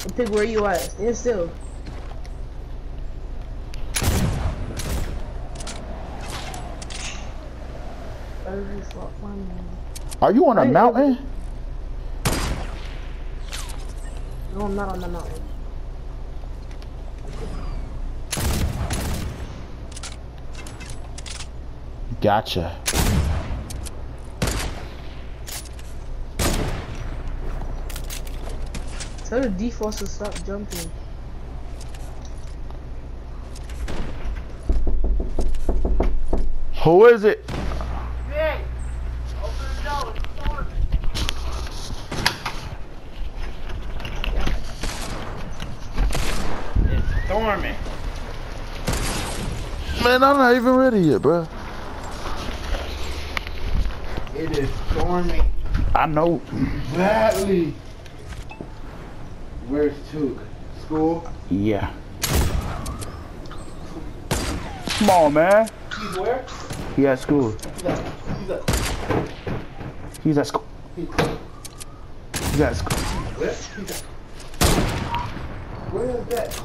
Pick where you at. Stand still. Are you on a mountain? No, I'm not on the mountain. Gotcha. Tell the defaults to stop jumping. Who is it? Hey, open the door. It's storming. Man, I'm not even ready yet, bro. It is storming I know. badly. Where's Took? School? Yeah. Come on, man. He's where? He at school. He's at He's at school. He's at school. where? Where is that?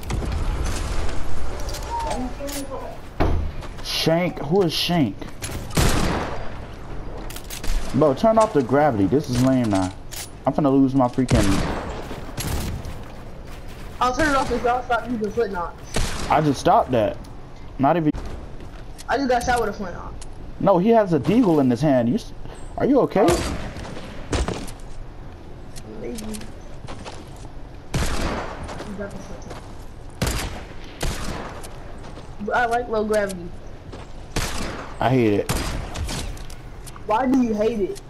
Shank? Who is Shank? Bro, turn off the gravity. This is lame now. I'm finna lose my freaking... I'll turn it off if y'all stop using flint knocks. I just stopped that. Not even... I just got shot with a flint knock. No, he has a deagle in his hand. Are you okay? Maybe. You got the flint knock. But I like low gravity. I hate it. Why do you hate it?